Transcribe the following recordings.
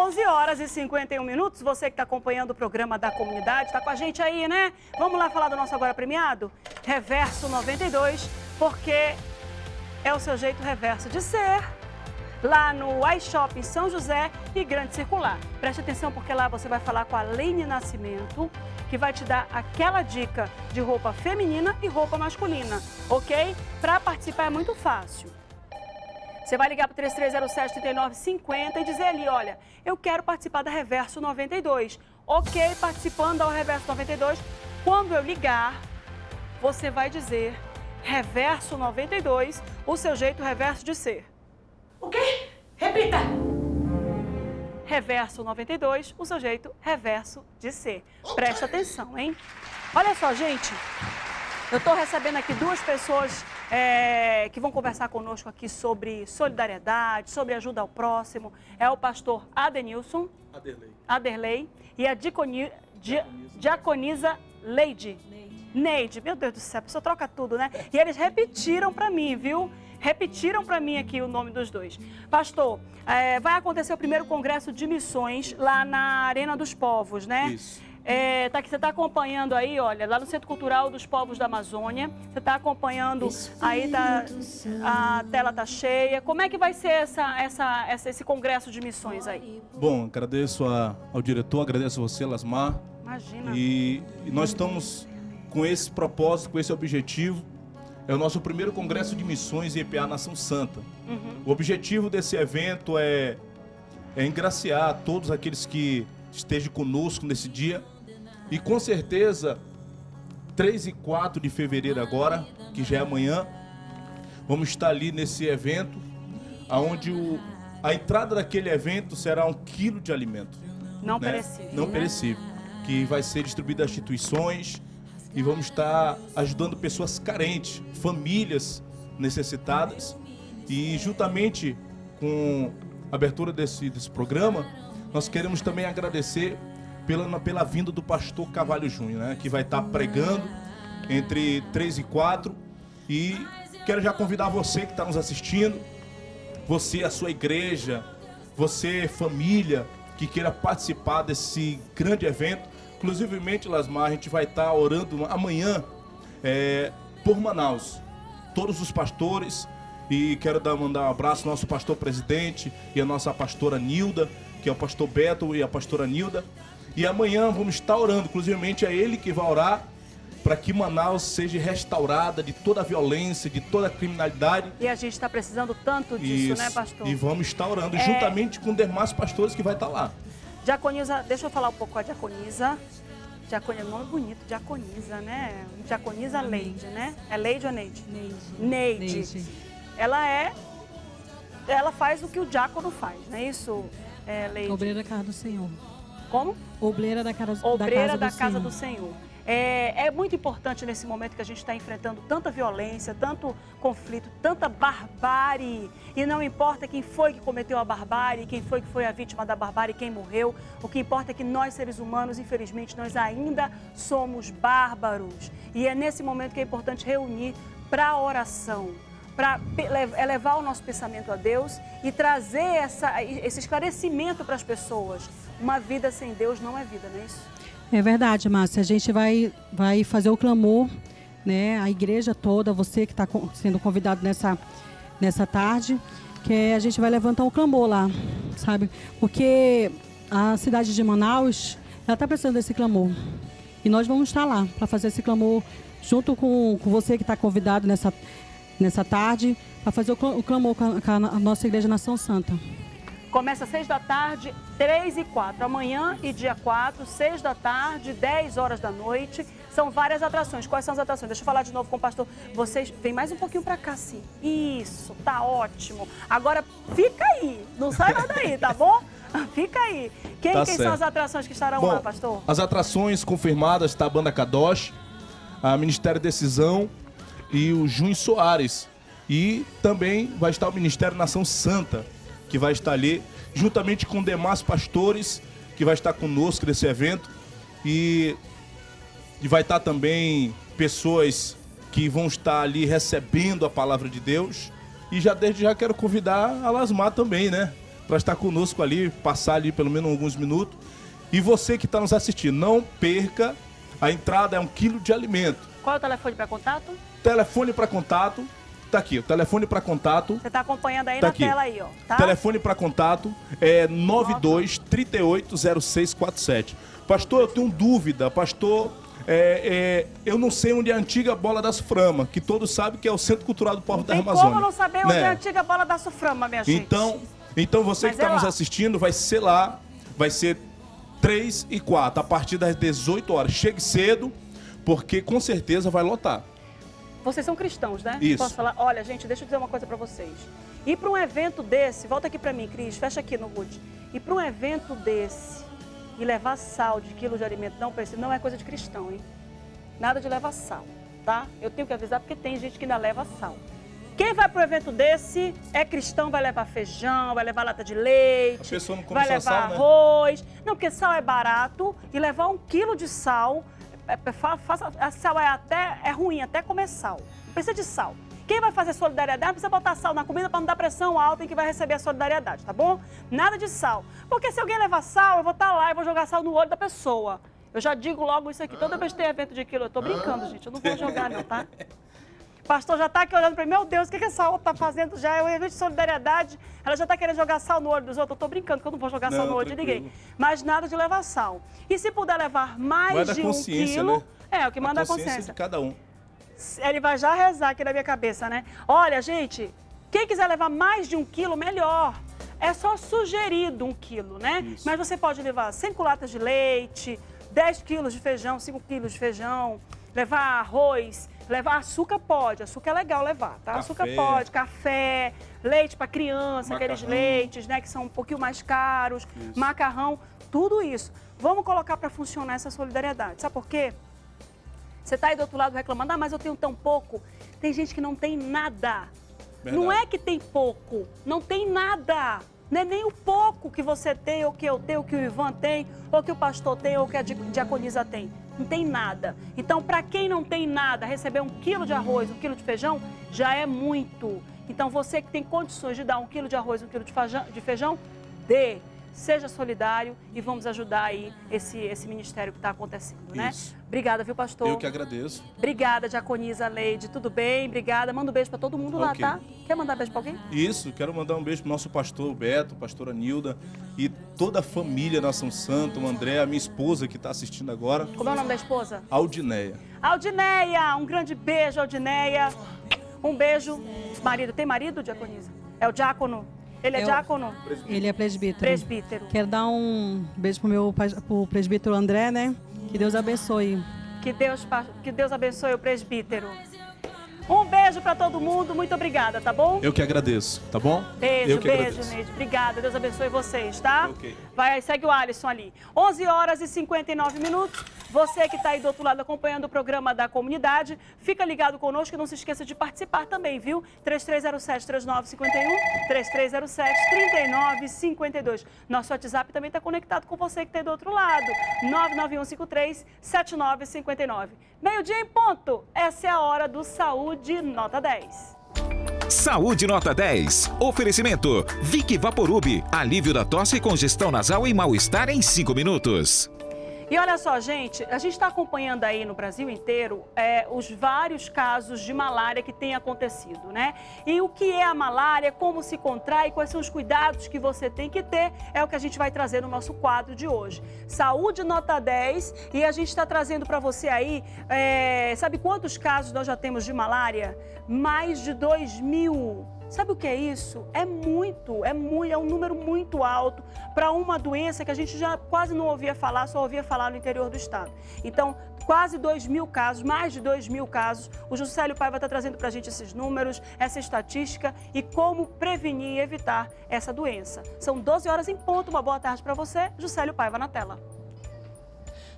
11 horas e 51 minutos, você que está acompanhando o programa da comunidade, está com a gente aí, né? Vamos lá falar do nosso agora premiado? Reverso 92, porque é o seu jeito reverso de ser, lá no iShopping São José e Grande Circular. Preste atenção porque lá você vai falar com a Leine Nascimento, que vai te dar aquela dica de roupa feminina e roupa masculina, ok? Para participar é muito fácil. Você vai ligar para o 3307-3950 e dizer ali, olha, eu quero participar da Reverso 92. Ok, participando da Reverso 92, quando eu ligar, você vai dizer Reverso 92, o seu jeito reverso de ser. O quê? Repita! Reverso 92, o seu jeito reverso de ser. Presta atenção, hein? Olha só, gente, eu estou recebendo aqui duas pessoas que vão conversar conosco aqui sobre solidariedade, sobre ajuda ao próximo. É o pastor Adenilson. Aderley. E a diaconisa Neide. Meu Deus do céu, a pessoa troca tudo, né? E eles repetiram para mim, viu? Repetiram para mim aqui o nome dos dois. Pastor, vai acontecer o primeiro congresso de missões lá na Arena dos Povos, né? Isso. Você está acompanhando aí, olha, lá no Centro Cultural dos Povos da Amazônia. Você está acompanhando, aí a tela está cheia. Como é que vai ser esse congresso de missões aí? Bom, agradeço ao diretor, agradeço a você, Lasmar. Imagina. E nós estamos com esse propósito, com esse objetivo. É o nosso primeiro congresso de missões em EPA Nação Santa. Uhum. O objetivo desse evento é engraciar todos aqueles que estejam conosco nesse dia. E com certeza, 3 e 4 de fevereiro agora, que já é amanhã, vamos estar ali nesse evento, onde a entrada daquele evento será 1 quilo de alimento. Não né? perecível. Não né? perecível. Que vai ser distribuído às instituições e vamos estar ajudando pessoas carentes, famílias necessitadas. E juntamente com a abertura desse programa, nós queremos também agradecer pela vinda do pastor Carvalho Júnior, né, que vai estar pregando entre 3 e 4. E quero já convidar você que está nos assistindo, você, a sua igreja, você, família, que queira participar desse grande evento. Inclusivemente, Lasmar, a gente vai estar orando amanhã por Manaus. Todos os pastores, e quero mandar um abraço ao nosso pastor presidente e a nossa pastora Nilda, que é o pastor Beto e a pastora Nilda. E amanhã vamos estar orando, inclusivemente é ele que vai orar para que Manaus seja restaurada de toda a violência, de toda a criminalidade. E a gente está precisando tanto disso, Isso. né, pastor? E vamos estar orando juntamente com demais pastores que vai estar lá. Diaconisa, deixa eu falar um pouco com a diaconisa. Diaconisa, nome bonito, diaconisa, né? Diaconisa Leide, né? É Leide ou Neide? Neide. Ela faz o que o diácono faz, não é isso, Leide? Obreira da casa do Senhor. Como? Obreira da casa do Senhor. É muito importante nesse momento que a gente está enfrentando tanta violência, tanto conflito, tanta barbárie. E não importa quem foi que cometeu a barbárie, quem foi que foi a vítima da barbárie, quem morreu. O que importa é que nós, seres humanos, infelizmente, nós ainda somos bárbaros. E é nesse momento que é importante reunir para a oração, para elevar o nosso pensamento a Deus e trazer esse esclarecimento para as pessoas. Uma vida sem Deus não é vida, não é isso? É verdade, Márcia. A gente vai fazer o clamor, né? A igreja toda, você que está sendo convidado nessa tarde, que a gente vai levantar o clamor lá, sabe? Porque a cidade de Manaus, ela está precisando desse clamor. E nós vamos estar lá para fazer esse clamor junto com você que está convidado nessa tarde, para fazer o clamor com a nossa Igreja Nação Santa. Começa às 6 da tarde, 3 e 4. Amanhã e dia 4, 6 da tarde, 10 horas da noite. São várias atrações. Quais são as atrações? Deixa eu falar de novo com o pastor. Vocês, vem mais um pouquinho para cá, sim. Isso, tá ótimo. Agora, fica aí. Não sai mais daí, tá bom? Fica aí. Quem são as atrações que estarão lá, pastor? As atrações confirmadas está a Banda Kadosh, a Ministério Decisão e o Junho Soares. E também vai estar o Ministério Nação Santa, que vai estar ali, juntamente com demais pastores, que vai estar conosco nesse evento. E vai estar também pessoas que vão estar ali recebendo a palavra de Deus. E desde já quero convidar a Lasmar também, né? para estar conosco ali, passar ali pelo menos alguns minutos. E você que está nos assistindo, não perca, a entrada é 1 quilo de alimento. Qual é o telefone para contato? Telefone para contato, tá aqui, o telefone para contato. Você está acompanhando aí Tá na aqui. tela aí, ó. Tá? Telefone para contato é 92380647. Pastor, eu tenho dúvida, pastor, eu não sei onde é a antiga Bola da Suframa, que todos sabem que é o Centro Cultural do Povo da Tem Amazônia. como não saber onde é a antiga Bola da Suframa, minha gente? Então você Mas que está é nos lá. assistindo, vai ser lá, vai ser 3 e 4, a partir das 18 horas. Chegue cedo, porque com certeza vai lotar. Vocês são cristãos, né? Isso. Posso falar? Olha, gente, deixa eu dizer uma coisa pra vocês. Ir pra um evento desse, volta aqui pra mim, Cris, fecha aqui no Rude. Ir pra um evento desse e levar sal de quilo de alimento não precisa, não é coisa de cristão, hein? Nada de levar sal, tá? Eu tenho que avisar porque tem gente que ainda leva sal. Quem vai para um evento desse é cristão, vai levar feijão, vai levar lata de leite, A pessoa não come vai só levar sal, né? arroz. Não, porque sal é barato e levar 1 quilo de sal, sal é ruim, até comer sal. Não precisa de sal. Quem vai fazer solidariedade não precisa botar sal na comida para não dar pressão alta em que vai receber a solidariedade, tá bom? Nada de sal. Porque se alguém levar sal, eu vou estar lá e vou jogar sal no olho da pessoa. Eu já digo logo isso aqui. Toda vez que tem evento de quilo, eu tô brincando, gente. Eu não vou jogar não, tá? O pastor já está aqui olhando para mim, meu Deus, o que essa outra está fazendo já? É um evento de solidariedade, ela já está querendo jogar sal no olho dos outros. Eu estou brincando, que eu não vou jogar sal no olho de ninguém. Mas nada de levar sal. E se puder levar mais de 1 quilo, né? É o que manda a consciência consciência. de cada um. Ele vai já rezar aqui na minha cabeça, né? Olha, gente, quem quiser levar mais de 1 quilo, melhor. É só sugerido 1 quilo, né? Isso. Mas você pode levar 5 latas de leite, 10 quilos de feijão, 5 quilos de feijão, levar arroz, levar açúcar pode, açúcar é legal levar, tá? Café. Açúcar pode, café, leite para criança, aqueles Macarrão. leites, né, que são um pouquinho mais caros, Isso. macarrão, tudo isso. Vamos colocar para funcionar essa solidariedade. Sabe por quê? Você tá aí do outro lado reclamando, mas eu tenho tão pouco. Tem gente que não tem nada. Verdade. Não é que tem pouco, não tem nada. Não é nem o pouco que você tem, ou que eu tenho, ou que o Ivan tem, ou que o pastor tem, ou que a diaconisa tem. Não tem nada. Então, para quem não tem nada, receber 1 quilo de arroz, 1 quilo de feijão, já é muito. Então, você que tem condições de dar 1 quilo de arroz, 1 quilo de feijão, dê. Seja solidário e vamos ajudar aí esse ministério que está acontecendo, né? Isso. Obrigada, viu, pastor? Eu que agradeço. Obrigada, diaconisa Leide. Tudo bem? Obrigada. Manda um beijo para todo mundo lá, Ok. tá? Quer mandar beijo para alguém? Isso, quero mandar um beijo pro nosso pastor Beto, pastora Nilda e toda a família Nação Santo, o André, a minha esposa que está assistindo agora, Como é o nome da esposa? Aldineia. Aldineia, um grande beijo, Aldineia. Um beijo. Marido, tem marido, diaconisa? É o diácono? Ele é Eu- diácono? Ele é presbítero. Presbítero. Quero dar um beijo pro presbítero André, né? Que Deus abençoe. Que Deus abençoe o presbítero. Um beijo para todo mundo, muito obrigada, tá bom? Eu que agradeço, tá bom? Beijo, Eu que beijo, agradeço. Neide. Obrigada, Deus abençoe vocês, tá? Ok. Vai, segue o Alisson ali. 11 horas e 59 minutos. Você que está aí do outro lado acompanhando o programa da comunidade, fica ligado conosco e não se esqueça de participar também, viu? 3307-3951, 3307-3952. Nosso WhatsApp também está conectado com você que está aí do outro lado. 99153-7959. Meio-dia em ponto. Essa é a hora do Saúde Nota 10. Saúde Nota 10. Oferecimento Vic Vaporub. Alívio da tosse, congestão nasal e mal-estar em 5 minutos. E olha só, gente, a gente está acompanhando aí no Brasil inteiro os vários casos de malária que têm acontecido, né? E o que é a malária, como se contrai, quais são os cuidados que você tem que ter, é o que a gente vai trazer no nosso quadro de hoje. Saúde Nota 10, e a gente está trazendo para você aí, sabe quantos casos nós já temos de malária? Mais de 2.000. Sabe o que é isso? É um número muito alto para uma doença que a gente já quase não ouvia falar, só ouvia falar no interior do estado. Então, quase 2.000 casos, mais de 2.000 casos. O Juscelio Paiva está trazendo para a gente esses números, essa estatística e como prevenir e evitar essa doença. São 12 horas em ponto, uma boa tarde para você. Juscelio Paiva na tela.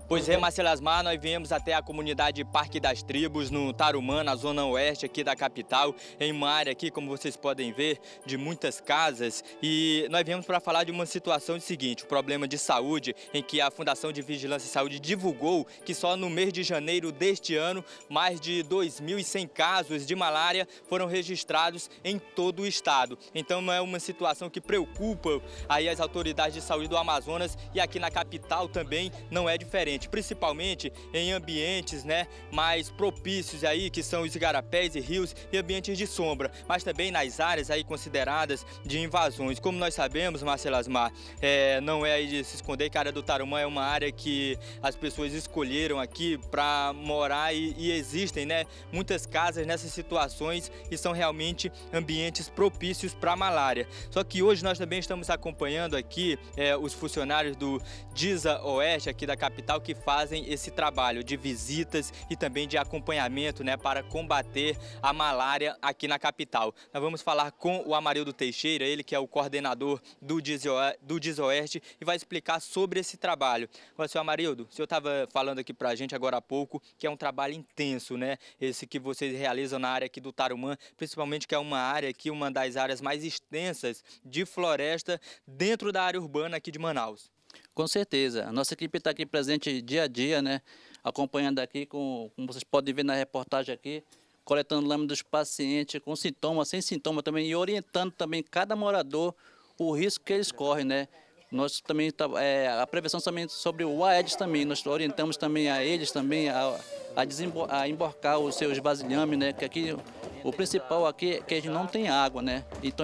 Pois é, Marcelasmar, nós viemos até a comunidade Parque das Tribos, no Tarumã, na zona oeste aqui da capital, em uma área aqui, como vocês podem ver, de muitas casas. E nós viemos para falar de uma situação seguinte, o problema de saúde, em que a Fundação de Vigilância e Saúde divulgou que só no mês de janeiro deste ano, mais de 2.100 casos de malária foram registrados em todo o estado. Então é uma situação que preocupa aí as autoridades de saúde do Amazonas, e aqui na capital também não é diferente, principalmente em ambientes, né, mais propícios aí, que são os igarapés e rios e ambientes de sombra, mas também nas áreas aí consideradas de invasões. Como nós sabemos, Marcelasmar, não é aí de se esconder que a área do Tarumã é uma área que as pessoas escolheram aqui para morar e existem, né, muitas casas nessas situações e são realmente ambientes propícios para a malária. Só que hoje nós também estamos acompanhando aqui os funcionários do DISA Oeste aqui da capital, que fazem esse trabalho de visitas e também de acompanhamento, né, para combater a malária aqui na capital. Nós vamos falar com o Amarildo Teixeira, ele que é o coordenador do DISA Oeste, e vai explicar sobre esse trabalho. Agora, senhor Amarildo, o senhor estava falando aqui para a gente agora há pouco que é um trabalho intenso, né, esse que vocês realizam na área aqui do Tarumã, principalmente que é uma área aqui, uma das áreas mais extensas de floresta dentro da área urbana aqui de Manaus. Com certeza. A nossa equipe está aqui presente dia a dia, né? Acompanhando aqui, como vocês podem ver na reportagem aqui, coletando lâminas dos pacientes com sintomas, sem sintoma também, e orientando também cada morador o risco que eles correm, né? Nós também, a prevenção também sobre o Aedes também, nós orientamos também a eles também a emborcar os seus vasilhames, né? Que aqui, o principal aqui é que a gente não tem água, né? Então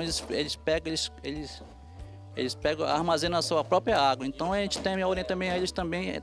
eles pegam, armazenam a sua própria água. Então a gente orienta também a eles também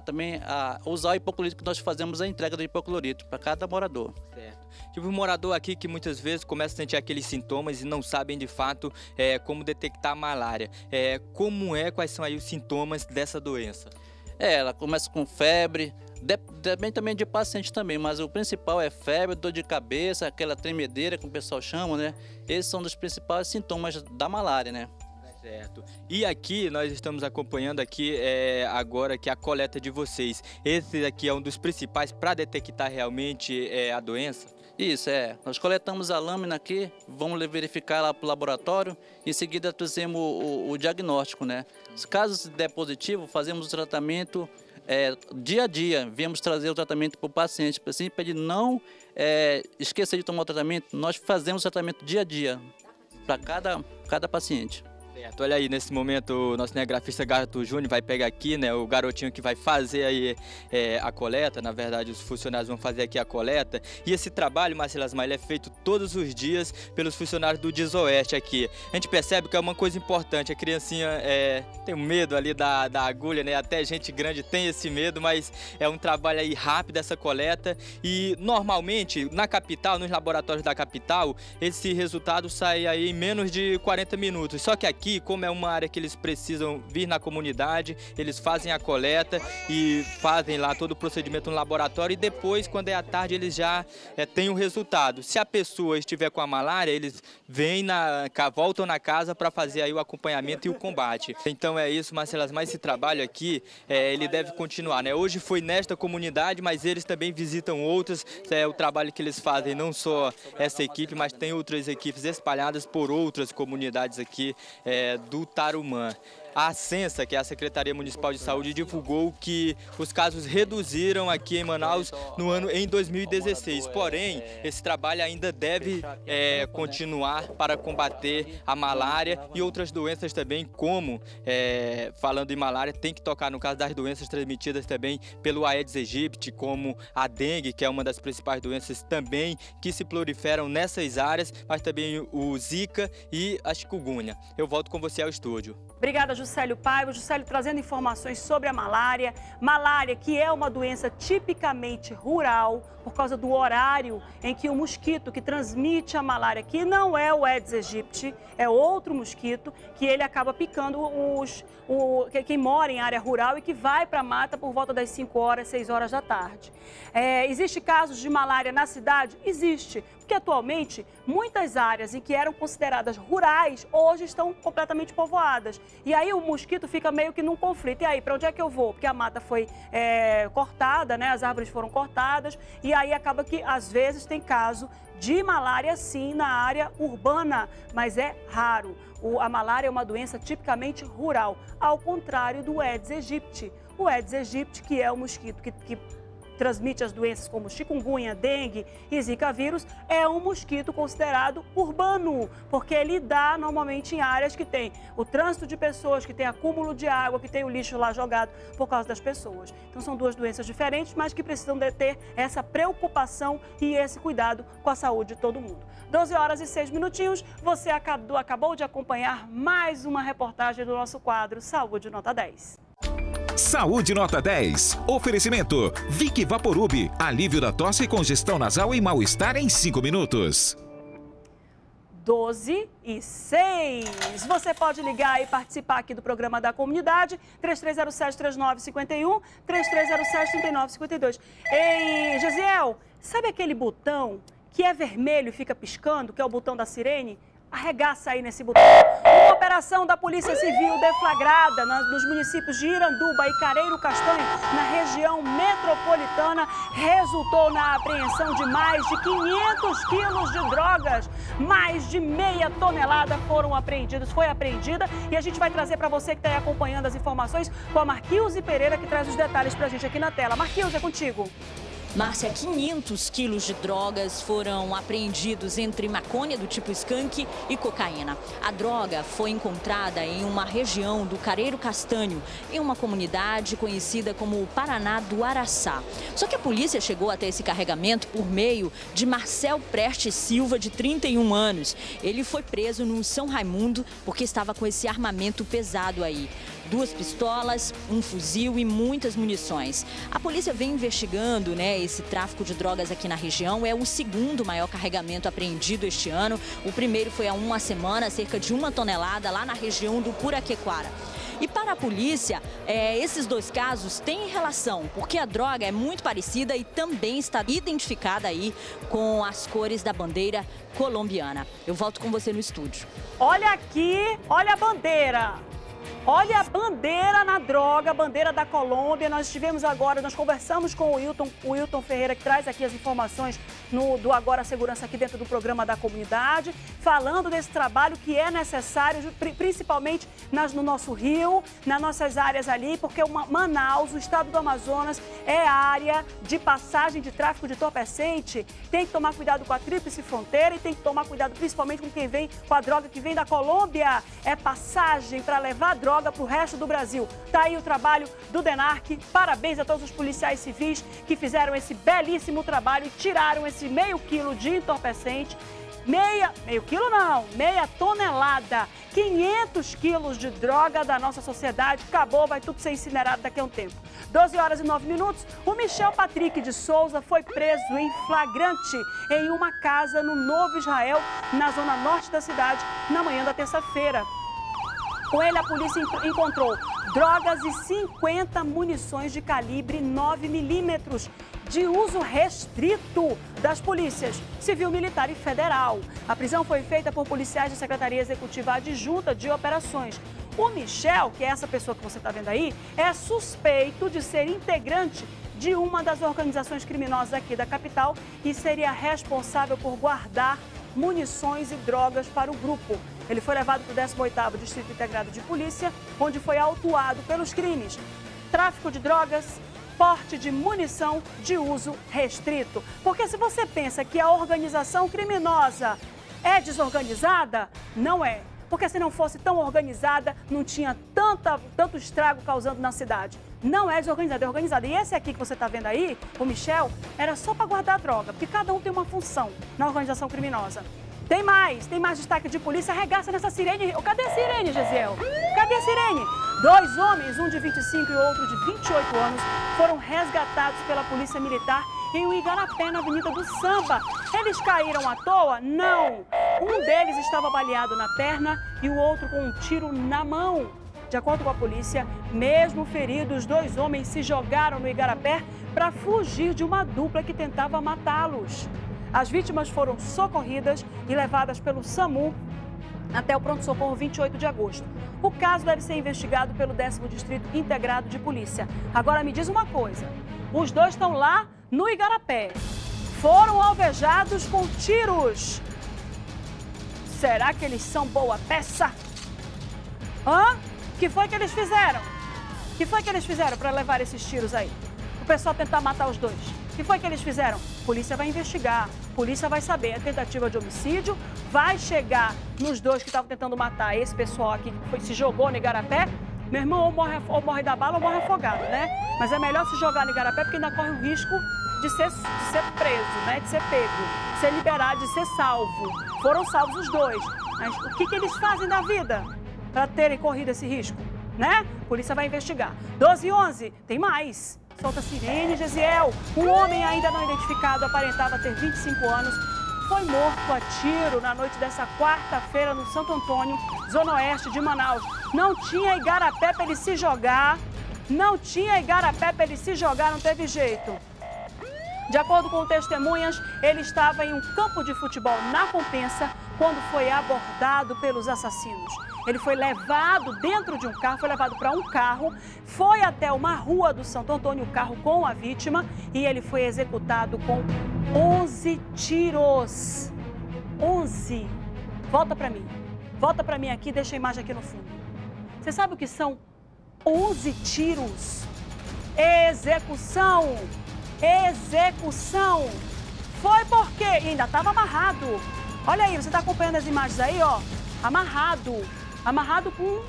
a usar o hipoclorito, que nós fazemos a entrega do hipoclorito para cada morador. Certo. Tive um morador aqui que muitas vezes começa a sentir aqueles sintomas e não sabem de fato como detectar a malária. Quais são aí os sintomas dessa doença? Ela começa com febre, depende também de paciente também, mas o principal é febre, dor de cabeça, aquela tremedeira que o pessoal chama, né? Esses são dos principais sintomas da malária, né? Certo. E aqui nós estamos acompanhando aqui agora que a coleta de vocês. Esse aqui é um dos principais para detectar realmente a doença? Isso, nós coletamos a lâmina aqui, vamos verificar lá para o laboratório, em seguida trazemos o diagnóstico, né? Caso der positivo, fazemos o tratamento dia a dia, viemos trazer o tratamento para o paciente, assim, para ele não esquecer de tomar o tratamento, nós fazemos o tratamento dia a dia para cada paciente. Certo, olha aí, nesse momento o nosso cinegrafista Gato Júnior vai pegar aqui, né, o garotinho que vai fazer aí a coleta. Na verdade, os funcionários vão fazer aqui a coleta. E esse trabalho, Marcelasmar, ele é feito todos os dias pelos funcionários do DISA Oeste aqui. A gente percebe que é uma coisa importante, a criancinha tem medo ali da agulha, né, até gente grande tem esse medo, mas é um trabalho aí rápido essa coleta. E normalmente, na capital, nos laboratórios da capital, esse resultado sai aí em menos de 40 minutos. Só que aqui, como é uma área que eles precisam vir na comunidade, eles fazem a coleta e fazem lá todo o procedimento no laboratório, e depois, quando é à tarde, eles já têm o resultado. Se a pessoa estiver com a malária, eles voltam na casa para fazer aí o acompanhamento e o combate. Então é isso, Marcelasmar, esse trabalho aqui, ele deve continuar, né? Hoje foi nesta comunidade, mas eles também visitam outras. É o trabalho que eles fazem, não só essa equipe, mas tem outras equipes espalhadas por outras comunidades aqui do Tarumã. A Censa, que é a Secretaria Municipal de Saúde, divulgou que os casos reduziram aqui em Manaus em 2016. Porém, esse trabalho ainda deve continuar para combater a malária e outras doenças também, como, falando em malária, tem que tocar no caso das doenças transmitidas também pelo Aedes aegypti, como a dengue, que é uma das principais doenças também que se proliferam nessas áreas, mas também o Zika e a chikungunya. Eu volto com você ao estúdio. Obrigada, Juscelio Paiva. Juscelio trazendo informações sobre a malária. Malária, que é uma doença tipicamente rural, por causa do horário em que o mosquito que transmite a malária, que não é o Aedes aegypti, é outro mosquito, que ele acaba picando quem mora em área rural e que vai para a mata por volta das 5 horas, 6 horas da tarde. Existe casos de malária na cidade? Existe. que atualmente muitas áreas em que eram consideradas rurais hoje estão completamente povoadas. E aí o mosquito fica meio que num conflito. E aí, para onde é que eu vou? Porque a mata foi cortada, né? As árvores foram cortadas e aí acaba que às vezes tem caso de malária sim na área urbana, mas é raro. A malária é uma doença tipicamente rural, ao contrário do Aedes aegypti. O Aedes aegypti, que é o mosquito que transmite as doenças como chikungunya, dengue e zika vírus, é um mosquito considerado urbano, porque ele dá normalmente em áreas que tem o trânsito de pessoas, que tem acúmulo de água, que tem o lixo lá jogado por causa das pessoas. Então são duas doenças diferentes, mas que precisam de ter essa preocupação e esse cuidado com a saúde de todo mundo. 12 horas e 6 minutinhos, você acabou de acompanhar mais uma reportagem do nosso quadro Saúde Nota 10. Saúde Nota 10. Oferecimento Vick Vaporub. Alívio da tosse, congestão nasal e mal-estar em 5 minutos. 12 e 6. Você pode ligar e participar aqui do programa da comunidade, 3307-3951, 3307-3952. Ei, Gesiel, sabe aquele botão que é vermelho e fica piscando, que é o botão da sirene? Arregaça aí nesse botão. Uma operação da Polícia Civil deflagrada nos municípios de Iranduba e Careiro Castanho, na região metropolitana, resultou na apreensão de mais de 500 quilos de drogas. Mais de meia tonelada foi apreendida e a gente vai trazer para você que está aí acompanhando as informações com a Marquilze Pereira, que traz os detalhes para a gente aqui na tela. Marquilze, é contigo. Márcia, 500 quilos de drogas foram apreendidos entre maconha do tipo skunk e cocaína. A droga foi encontrada em uma região do Careiro Castanho, em uma comunidade conhecida como Paraná do Araçá. Só que a polícia chegou até esse carregamento por meio de Marcel Prestes Silva, de 31 anos. Ele foi preso no São Raimundo porque estava com esse armamento pesado aí. 2 pistolas, um fuzil e muitas munições. A polícia vem investigando, esse tráfico de drogas aqui na região. É o segundo maior carregamento apreendido este ano. O primeiro foi há uma semana, cerca de 1 tonelada, lá na região do Puraquequara. E para a polícia, esses 2 casos têm relação, porque a droga é muito parecida e também está identificada aí com as cores da bandeira colombiana. Eu volto com você no estúdio. Olha aqui, olha a bandeira. Olha a bandeira na droga, a bandeira da Colômbia. Nós conversamos com o Wilton Ferreira, que traz aqui as informações do Agora Segurança aqui dentro do programa da comunidade, falando desse trabalho que é necessário, principalmente no nosso rio, nas nossas áreas ali, porque Manaus, o estado do Amazonas, é área de passagem de tráfico de entorpecente. Tem que tomar cuidado com a tríplice fronteira e tem que tomar cuidado principalmente com a droga que vem da Colômbia. É passagem para levar droga para o resto do Brasil. Tá aí o trabalho do DENARC. Parabéns a todos os policiais civis que fizeram esse belíssimo trabalho e tiraram esse meio quilo de entorpecente. Meio quilo não, meia tonelada, 500 quilos de droga da nossa sociedade. Acabou, vai tudo ser incinerado daqui a um tempo. 12 horas e 9 minutos, o Michel Patrick de Souza foi preso em flagrante em uma casa no Novo Israel, na zona norte da cidade, na manhã da terça-feira. Com ele, a polícia encontrou drogas e 50 munições de calibre 9 milímetros de uso restrito das polícias Civil, Militar e Federal. A prisão foi feita por policiais da Secretaria Executiva Adjunta de Operações. O Michel, que é essa pessoa que você está vendo aí, é suspeito de ser integrante de uma das organizações criminosas aqui da capital e seria responsável por guardar munições e drogas para o grupo. Ele foi levado para o 18º Distrito Integrado de Polícia, onde foi autuado pelos crimes: tráfico de drogas, porte de munição de uso restrito. Porque se você pensa que a organização criminosa é desorganizada, não é. Porque se não fosse tão organizada, não tinha tanto estrago causando na cidade. Não é desorganizada, é organizada. E esse aqui que você está vendo aí, o Michel, era só para guardar a droga, porque cada um tem uma função na organização criminosa. Tem mais destaque de polícia. Arregaça nessa sirene. Cadê a sirene, Gesiel? Cadê a sirene? 2 homens, um de 25 e outro de 28 anos, foram resgatados pela Polícia Militar em um Igarapé, na Avenida do Samba. Eles caíram à toa? Não! Um deles estava baleado na perna e o outro com um tiro na mão. De acordo com a polícia, mesmo feridos, 2 homens se jogaram no Igarapé para fugir de uma dupla que tentava matá-los. As vítimas foram socorridas e levadas pelo SAMU até o pronto-socorro 28 de agosto. O caso deve ser investigado pelo 10º Distrito Integrado de Polícia. Agora me diz uma coisa, os dois estão lá no Igarapé, foram alvejados com tiros. Será que eles são boa peça? Hã? O que foi que eles fizeram? O que foi que eles fizeram para levar esses tiros aí? O pessoal tentar matar os dois. O que foi que eles fizeram? Polícia vai investigar, polícia vai saber. É tentativa de homicídio, vai chegar nos dois que estavam tentando matar esse pessoal aqui que se jogou no Igarapé. Meu irmão, ou morre da bala ou morre afogado, né? Mas é melhor se jogar no Igarapé porque ainda corre o risco de ser preso, né? De ser pego, de ser liberado, de ser salvo. Foram salvos os dois. Mas o que eles fazem da vida para terem corrido esse risco, né? A polícia vai investigar. 12h11, tem mais. Solta a sirene, Gesiel. Um homem ainda não identificado, aparentava ter 25 anos, foi morto a tiro na noite dessa quarta-feira no Santo Antônio, zona oeste de Manaus. Não tinha Igarapé para ele se jogar, não teve jeito. De acordo com testemunhas, ele estava em um campo de futebol na Compensa quando foi abordado pelos assassinos. Ele foi levado dentro de um carro, foi levado para um carro, foi até uma rua do Santo Antônio, o carro com a vítima, e ele foi executado com 11 tiros. 11. Volta para mim aqui, deixa a imagem aqui no fundo. Você sabe o que são 11 tiros? Execução. Foi porque ainda estava amarrado. Olha aí, você está acompanhando as imagens aí, ó. Amarrado com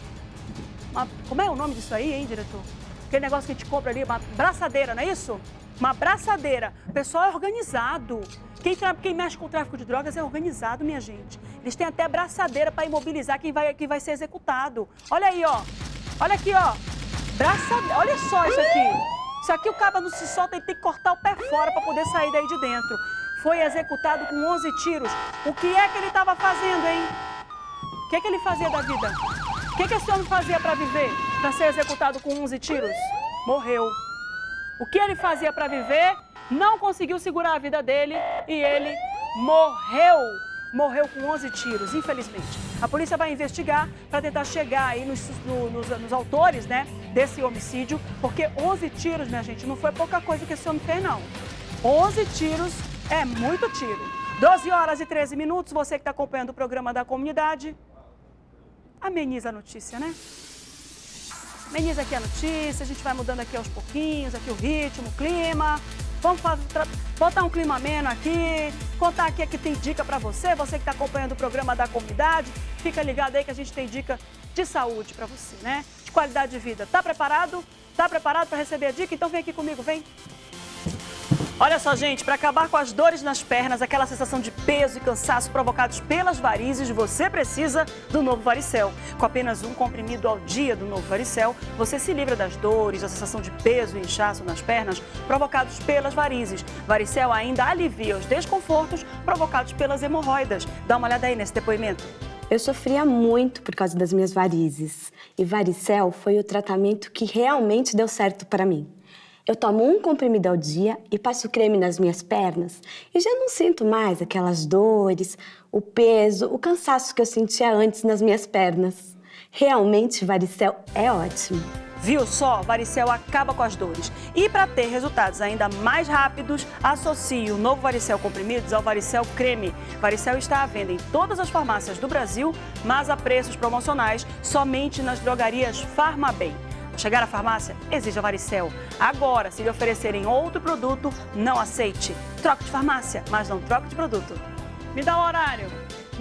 como é o nome disso aí, hein, diretor? Aquele negócio que a gente compra ali, uma braçadeira, não é isso? Uma braçadeira. O pessoal é organizado. Quem mexe com o tráfico de drogas é organizado, minha gente. Eles têm até braçadeira para imobilizar quem vai ser executado. Olha aí, ó. Olha aqui, ó. Braçadeira. Olha só isso aqui. Isso aqui o cabo não se solta e tem que cortar o pé fora para poder sair daí de dentro. Foi executado com 11 tiros. O que é que ele estava fazendo, hein? O que é que ele fazia da vida? O que esse homem fazia para viver? Para ser executado com 11 tiros? Morreu. O que ele fazia para viver? Não conseguiu segurar a vida dele e ele morreu. Morreu com 11 tiros, infelizmente. A polícia vai investigar para tentar chegar aí nos autores, né, desse homicídio, porque 11 tiros, minha gente, não foi pouca coisa que esse homem fez, não. 11 tiros é muito tiro. 12h13, você que está acompanhando o programa da comunidade, ameniza a notícia, né? Ameniza aqui a notícia, a gente vai mudando aqui aos pouquinhos, aqui o ritmo, o clima. Vamos botar um clima ameno aqui, contar aqui que tem dica para você que está acompanhando o programa da comunidade. Fica ligado aí que a gente tem dica de saúde para você, né? De qualidade de vida. Tá preparado? Tá preparado para receber a dica? Então vem aqui comigo, vem. Olha só, gente, para acabar com as dores nas pernas, aquela sensação de peso e cansaço provocados pelas varizes, você precisa do Novo Varicel. Com apenas um comprimido ao dia do Novo Varicel, você se livra das dores, da sensação de peso e inchaço nas pernas provocados pelas varizes. Varicel ainda alivia os desconfortos provocados pelas hemorroidas. Dá uma olhada aí nesse depoimento. Eu sofria muito por causa das minhas varizes. E Varicel foi o tratamento que realmente deu certo para mim. Eu tomo um comprimido ao dia e passo creme nas minhas pernas e já não sinto mais aquelas dores, o peso, o cansaço que eu sentia antes nas minhas pernas. Realmente, Varicel é ótimo. Viu só? Varicel acaba com as dores. E para ter resultados ainda mais rápidos, associe o Novo Varicel Comprimidos ao Varicel Creme. Varicel está à venda em todas as farmácias do Brasil, mas a preços promocionais somente nas drogarias Farmabem. Chegar à farmácia, exija Varicel. Agora, se lhe oferecerem outro produto, não aceite. Troque de farmácia, mas não troque de produto. Me dá o horário.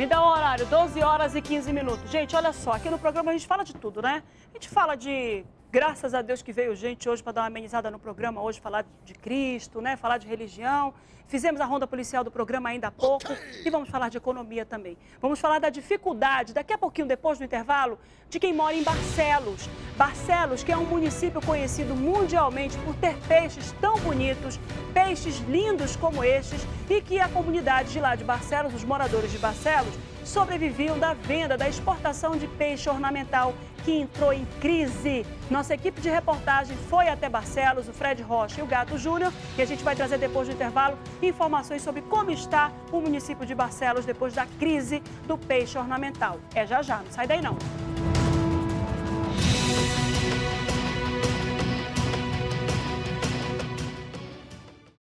12h15. Gente, olha só, aqui no programa a gente fala de tudo, né? A gente fala de... Graças a Deus que veio gente hoje para dar uma amenizada no programa, hoje falar de Cristo, né? Falar de religião. Fizemos a ronda policial do programa ainda há pouco e vamos falar de economia também. Vamos falar da dificuldade, daqui a pouquinho, depois do intervalo, de quem mora em Barcelos. Barcelos, que é um município conhecido mundialmente por ter peixes tão bonitos, peixes lindos como estes, e que a comunidade de lá de Barcelos, os moradores de Barcelos, sobreviviam da venda, da exportação de peixe ornamental, que entrou em crise. Nossa equipe de reportagem foi até Barcelos, o Fred Rocha e o Gato Júnior, e a gente vai trazer depois do intervalo informações sobre como está o município de Barcelos depois da crise do peixe ornamental. É já já, não sai daí não.